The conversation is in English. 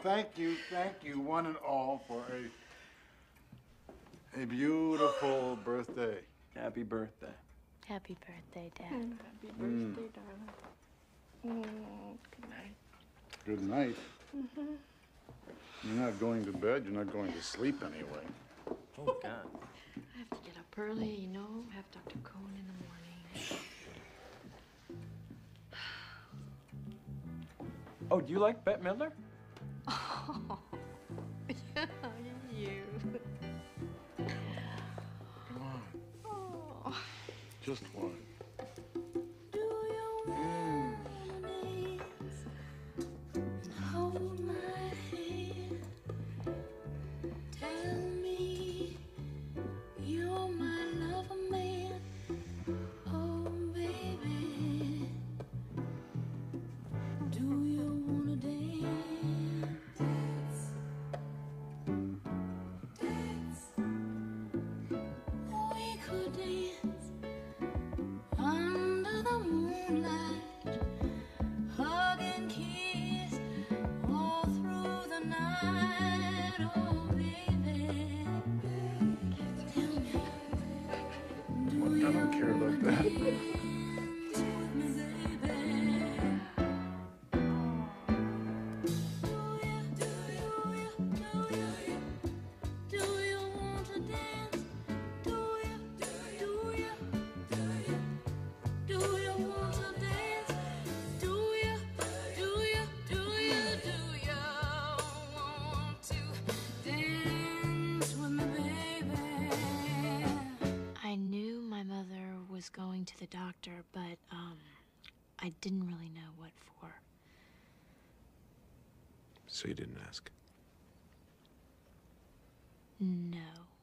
thank you, one and all, for a beautiful birthday. Happy birthday. Happy birthday, Dad. Happy birthday, darling. Good night. Good night. You're not going to bed. You're not going to sleep anyway. Oh, God. I have to get up early, you know, have Dr. Cohn in the morning. Oh, do you like Bette Midler? Oh, yeah, you. Come on. Oh. Just one. I don't care about that. Was going to the doctor, but I didn't really know what for. So you didn't ask? No.